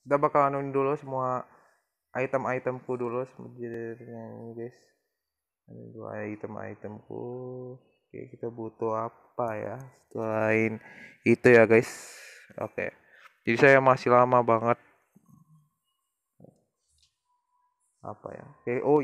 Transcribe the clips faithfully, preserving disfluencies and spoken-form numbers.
Kita bakal anuin dulu semua item-itemku dulu sebenarnya ini guys. Ini dua item-itemku. Oke, kita butuh apa ya selain itu ya guys. Oke. Jadi saya masih lama banget apa ya. Oke, oh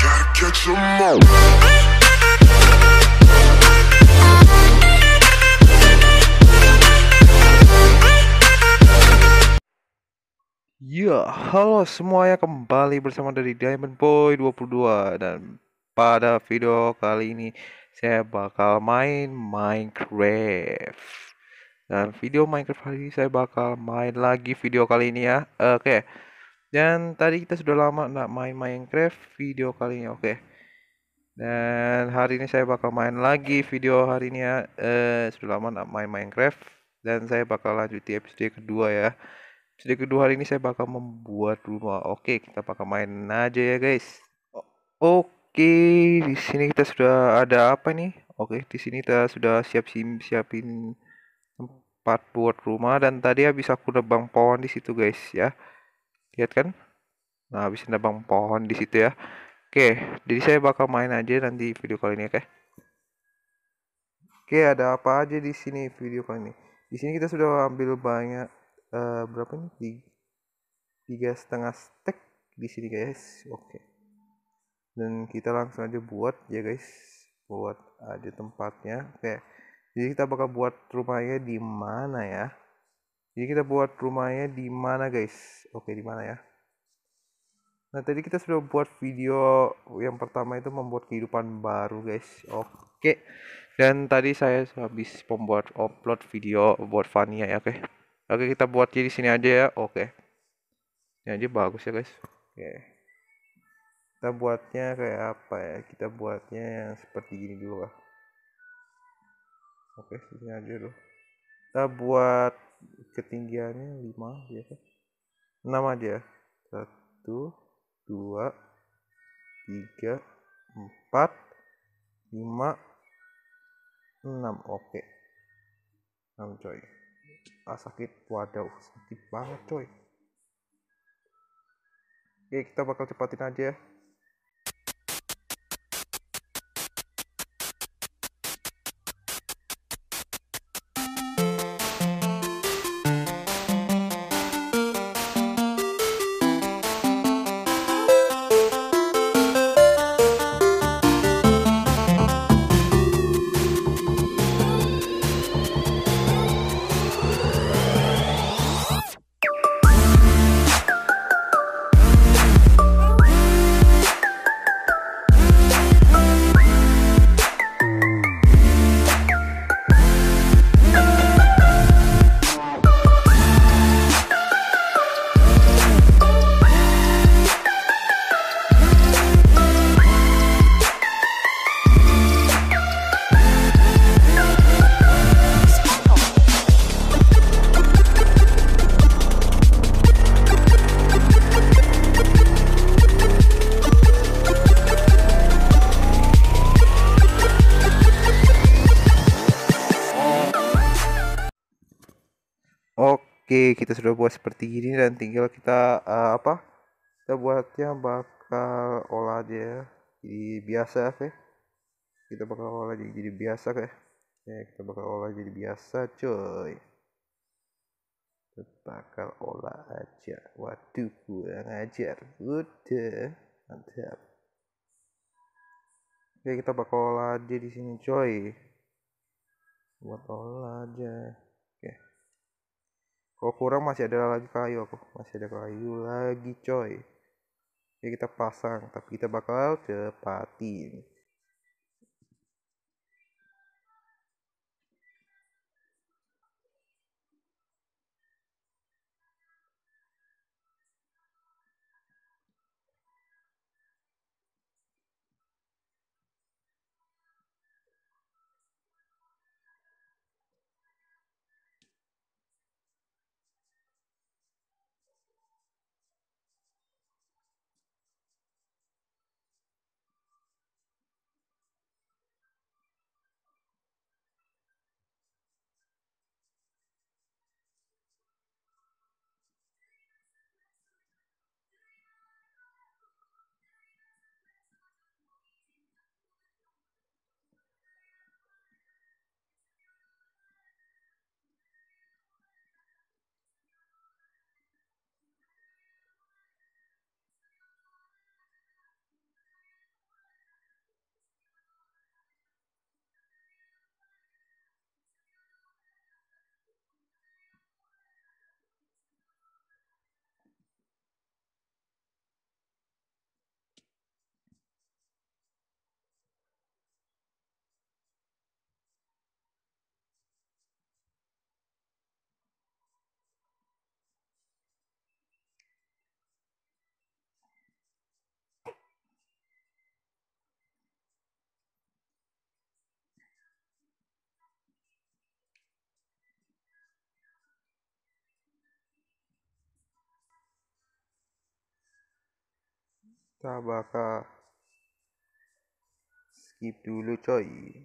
ya, halo semuanya, kembali bersama dari Diamond Boy dua puluh dua dan pada video kali ini saya bakal main Minecraft. Dan video Minecraft kali ini saya bakal main lagi video kali ini ya. Oke. Dan tadi kita sudah lama nggak main Minecraft video kali ini. Oke. Dan hari ini saya bakal main lagi video hari ini ya. Eh, sudah lama nggak main Minecraft dan saya bakal lanjut di episode kedua ya. Episode kedua hari ini saya bakal membuat rumah. Oke, kita bakal main aja ya guys. O- Oke, di sini kita sudah ada apa nih? Oke, di sini kita sudah siap-siap siapin tempat buat rumah dan tadi habis aku nebang pohon di situ guys ya. Lihat kan? Nah, habis nebang pohon di situ ya. Oke, jadi saya bakal main aja nanti video kali ini, oke? Oke, ada apa aja di sini video kali ini? Di sini kita sudah ambil banyak eh, berapa nih? Tiga, tiga setengah stack di sini guys. Oke. Dan kita langsung aja buat ya guys. Buat aja tempatnya. Oke. Jadi kita bakal buat rumahnya di mana ya? Jadi kita buat rumahnya di mana guys? Oke, di mana ya? Nah, tadi kita sudah buat video yang pertama itu membuat kehidupan baru, guys. Oke. Dan tadi saya habis membuat upload video buat Vania ya, oke. Oke, kita buatnya di sini aja ya. Oke. Ini aja bagus ya, guys. Oke. Kita buatnya kayak apa ya? Kita buatnya yang seperti gini dulu lah. Oke, sini aja dulu. Kita buat ketinggiannya lima biasa. enam aja. Satu, dua, tiga, empat, lima, enam. Oke, enam coy. Ah, sakit, waduh, sakit banget coy. Oke, kita bakal cepatin aja ya. Oke, kita sudah buat seperti ini dan tinggal kita uh, apa? Kita buatnya bakal olah aja ya. Jadi biasa, oke. Kita bakal olah jadi, jadi biasa kayak. Ya, kita bakal olah jadi biasa, coy. Kita bakal olah aja. Waduh, kurang ajar. Udah, mantap. Oke, kita bakal olah aja di sini, coy. Buat olah aja. Oke. Kalau kurang masih ada lagi kayu aku. Masih ada kayu lagi, coy. Oke, kita pasang, tapi kita bakal cepatin. Kita bakal skip dulu coy.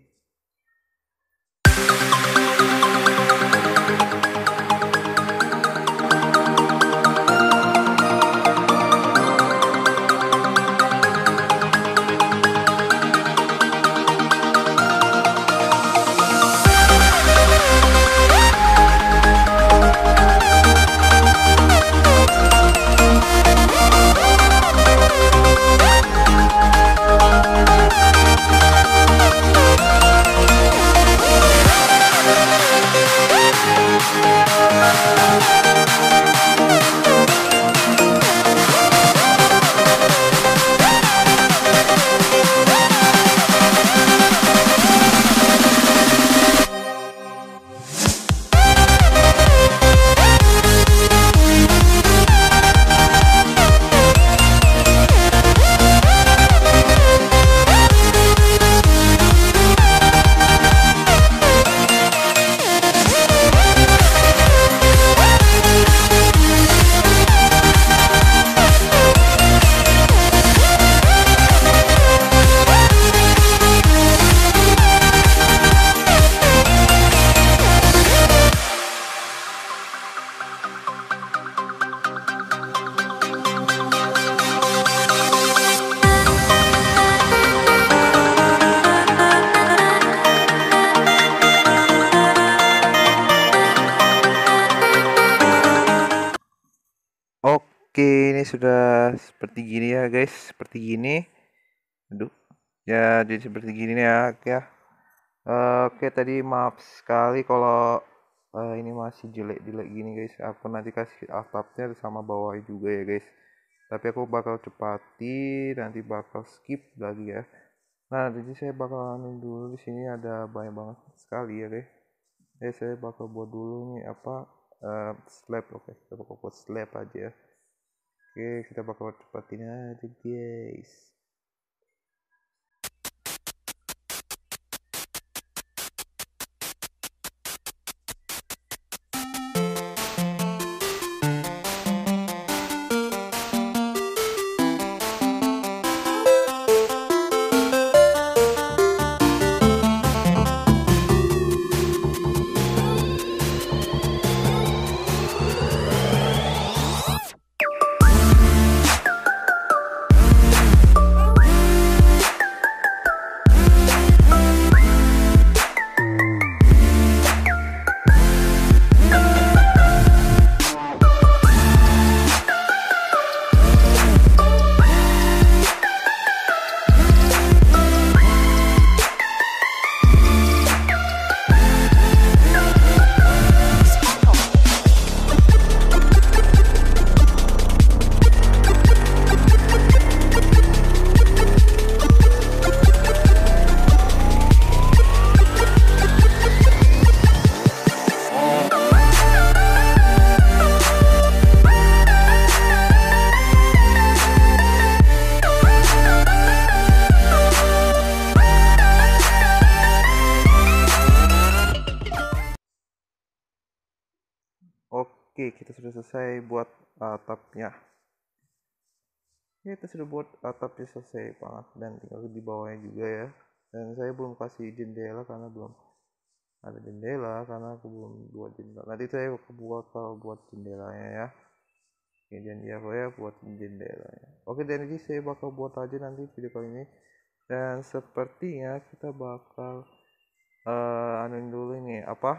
Oke, ini sudah seperti gini ya guys, seperti gini. Aduh, ya jadi seperti gini nih ya, oke ya. Eh, Oke, tadi maaf sekali kalau eh, ini masih jelek-jelek gini guys. Aku nanti kasih atapnya sama bawah juga ya guys. Tapi aku bakal cepati, nanti bakal skip lagi ya. Nah, jadi saya bakal anu dulu di sini ada banyak banget sekali ya guys. Ya saya bakal buat dulu nih apa eh, slab, oke. Kita bakal buat slab aja ya. Oke, kita bakal cepatin aja guys. Oke, kita sudah selesai buat atapnya. Ya, kita sudah buat atapnya selesai banget dan tinggal di bawahnya juga ya. Dan saya belum kasih jendela karena belum ada jendela karena aku belum buat jendela. Nanti saya buat kalau buat jendelanya ya. Oke, janji aku ya buat jendelanya. Oke, dan ini saya bakal buat aja nanti video kali ini. Dan sepertinya kita bakal uh, anuin dulu ini apa?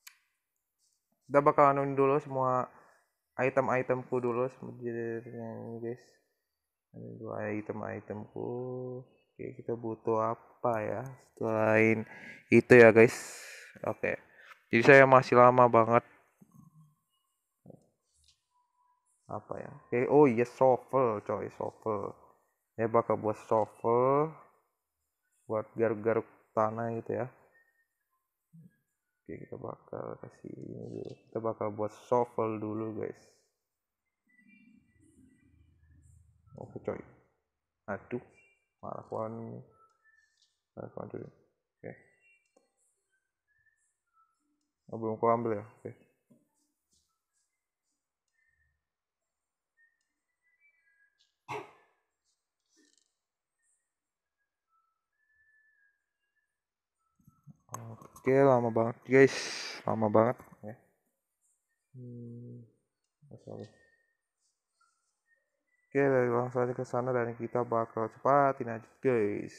Kita bakal anuin dulu semua item-itemku dulu seperti ini guys. Ini dua item-itemku. Oke, kita butuh apa ya selain itu ya guys. Oke, jadi saya masih lama banget apa ya. Oke, oh iya shovel coy, shovel. Saya bakal buat shovel buat garuk-garuk tanah gitu ya. Oke, kita bakal kasih ini dulu. Kita bakal buat shovel dulu guys. Oke coy. Aduh, malah kawan ini. Malah kawan dulu. Oke. Oh, belum kau ambil ya. Oke. Oke, lama banget guys, lama banget ya. Hmm, sorry. Oke, langsung aja ke sana dan kita bakal cepatin aja guys.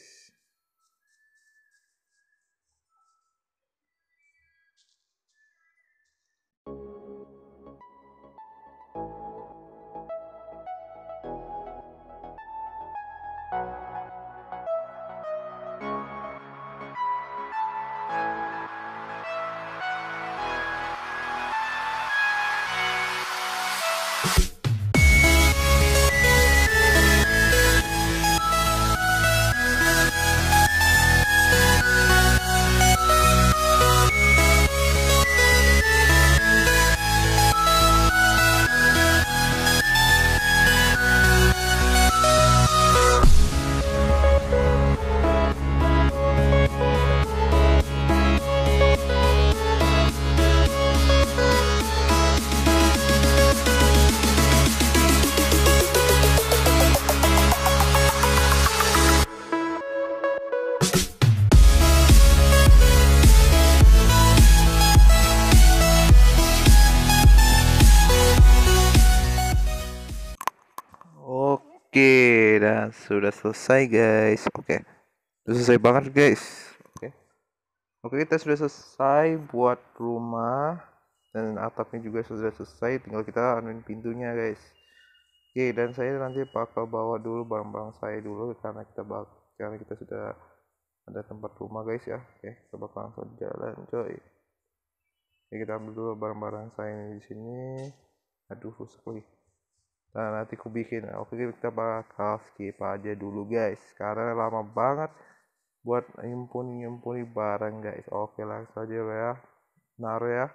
Oke, dan sudah selesai guys. Oke, sudah selesai banget guys. Oke, oke kita sudah selesai buat rumah dan atapnya juga sudah selesai. Tinggal kita anuin pintunya guys. Oke, dan saya nanti bakal bawa dulu barang-barang saya dulu karena kita bak karena kita sudah ada tempat rumah guys ya. Oke, kita bakal langsung jalan coy. Oke, kita ambil dulu barang-barang saya di sini. Aduh, rusak lagi. Nah, nanti aku bikin. Oke, kita bakal skip aja dulu guys. Karena lama banget buat nyimpun-nyimpuni barang guys. Oke, langsung aja ya. Naruh ya.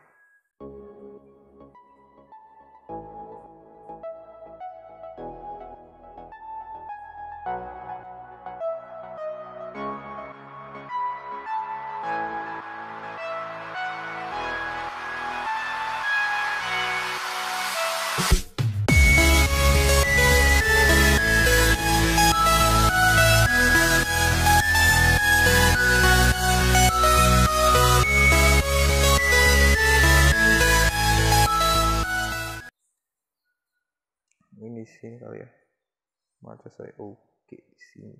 Ini di sini kali ya. Mata saya oke di sini.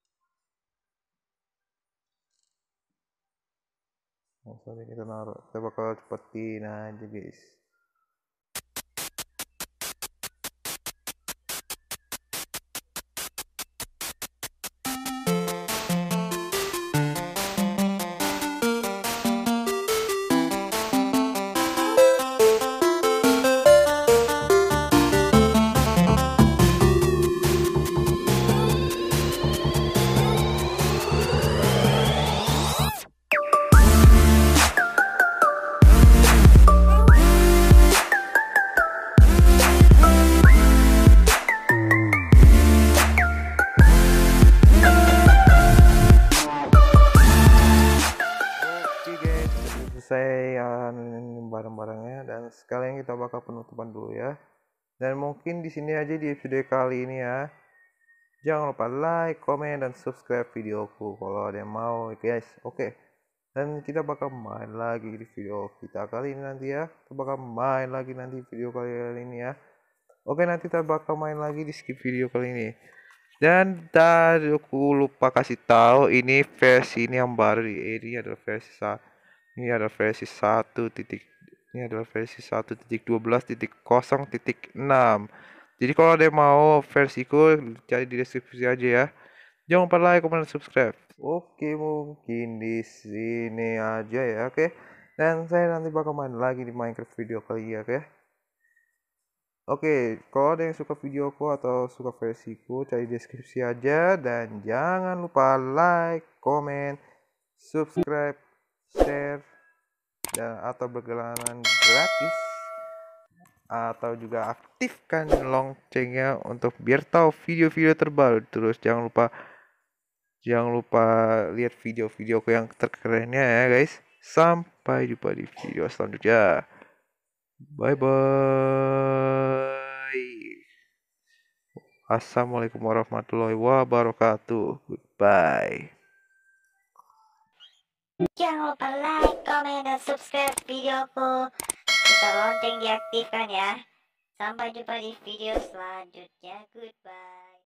Langsung aja kita naruh. Kita bakal cepetin aja guys. Selesai barang-barangnya dan sekalian kita bakal penutupan dulu ya. Dan mungkin di sini aja di episode kali ini ya. Jangan lupa like, komen, dan subscribe videoku kalau ada yang mau guys. Oke. Dan kita bakal main lagi di video kita kali ini nanti ya. Kita bakal main lagi nanti video kali ini ya. Oke, nanti kita bakal main lagi di skip video kali ini. Dan tadi aku lupa kasih tahu ini versi ini yang baru ini adalah versi satu. Ini adalah versi satu titik ini adalah versi satu titik dua belas titik nol titik enam. Jadi kalau ada yang mau versiku cari di deskripsi aja ya. Jangan lupa like, comment, dan subscribe. Oke, mungkin di sini aja ya, oke. Dan saya nanti bakal main lagi di Minecraft video kali ya, oke. Oke, kalau ada yang suka videoku atau suka versiku, cari deskripsi aja dan jangan lupa like, comment, subscribe, share, dan atau bergelangganan gratis atau juga aktifkan loncengnya untuk biar tahu video-video terbaru. Terus jangan lupa jangan lupa lihat video-videoku yang terkerennya ya guys. Sampai jumpa di video selanjutnya. Bye bye. Assalamualaikum warahmatullahi wabarakatuh. Goodbye. Jangan lupa like, komen, dan subscribe videoku. Serta lonceng diaktifkan ya. Sampai jumpa di video selanjutnya. Goodbye.